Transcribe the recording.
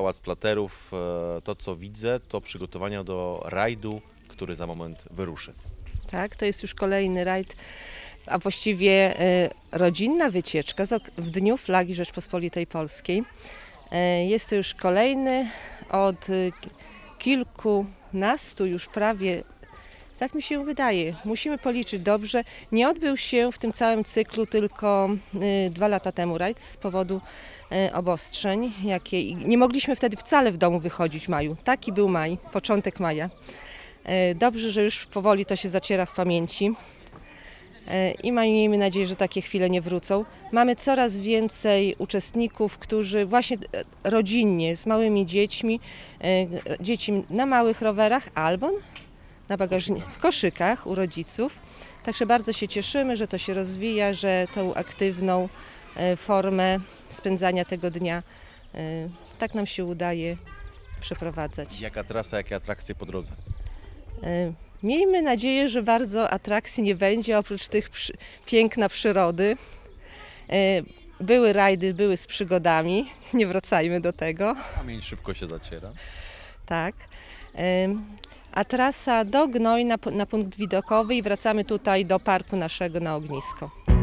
Pałac Platerów. To, co widzę, to przygotowania do rajdu, który za moment wyruszy. Tak, to jest już kolejny rajd, a właściwie rodzinna wycieczka w Dniu Flagi Rzeczpospolitej Polskiej. Jest to już kolejny od kilkunastu już prawie, tak mi się wydaje, musimy policzyć dobrze. Nie odbył się w tym całym cyklu tylko 2 lata temu rajd z powodu obostrzeń, jakie nie mogliśmy wtedy wcale w domu wychodzić w maju. Taki był maj, początek maja. Dobrze, że już powoli to się zaciera w pamięci i miejmy nadzieję, że takie chwile nie wrócą. Mamy coraz więcej uczestników, którzy właśnie rodzinnie, z małymi dziećmi, dzieci na małych rowerach albo na bagażniku, w koszykach u rodziców. Także bardzo się cieszymy, że to się rozwija, że tą aktywną formę spędzania tego dnia tak nam się udaje przeprowadzać. Jaka trasa, jakie atrakcje po drodze? Miejmy nadzieję, że bardzo atrakcji nie będzie, oprócz tych piękna przyrody. Były rajdy, były z przygodami, nie wracajmy do tego. Pamięć szybko się zaciera. Tak. A trasa do Gnoj na punkt widokowy i wracamy tutaj do parku naszego na ognisko.